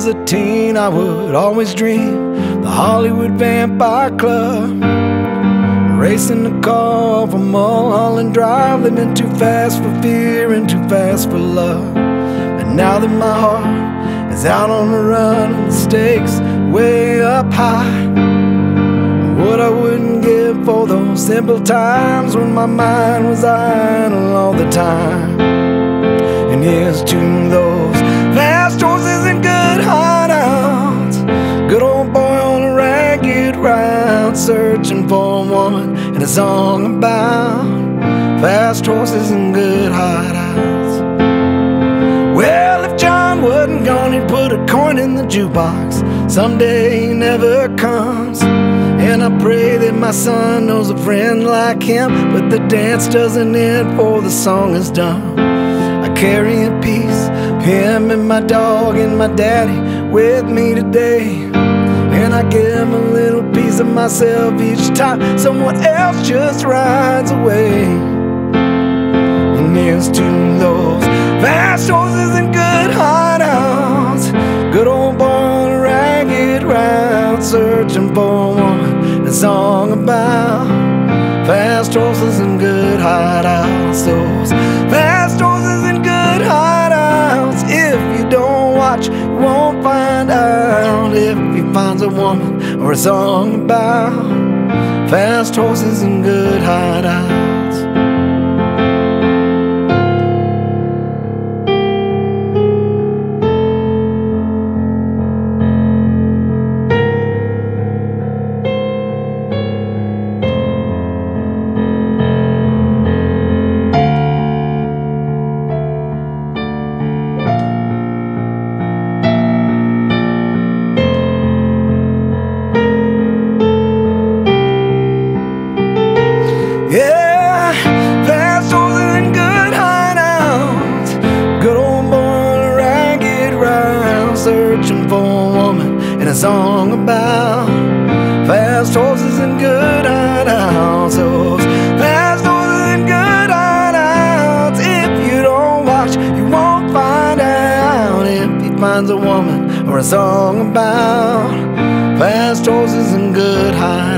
was a teen, I would always dream the Hollywood Vampire Club, racing the car off a Mulholland Drive, living too fast for fear and too fast for love. And now that my heart is out on the run and the stakes way up high, what I wouldn't give for those simple times when my mind was idle all the time. And here's to those fast horses and good hideouts, good old boy on a ragged route, searching for a woman and a song about fast horses and good hideouts. Well, if John wasn't gone, he'd put a coin in the jukebox. Someday he never comes, and I pray that my son knows a friend like him. But the dance doesn't end before the song is done. I carry a piece of him and my dog and my daddy with me today, and I give a little piece of myself each time someone else just rides away. And here's to those fast horses and good hideouts, good old boy on a ragged route, searching for a woman and a song about fast horses and good hideouts. Those fast horses and good hideouts, if you don't watch, you won't find out if he finds a woman or a song about fast horses and good hideouts. Yeah, fast horses and good hideouts, good old boy on a ragged route, searching for a woman and a song about fast horses and good hideouts. Those fast horses and good hideouts, if you don't watch, you won't find out if he finds a woman or a song about fast horses and good hideouts.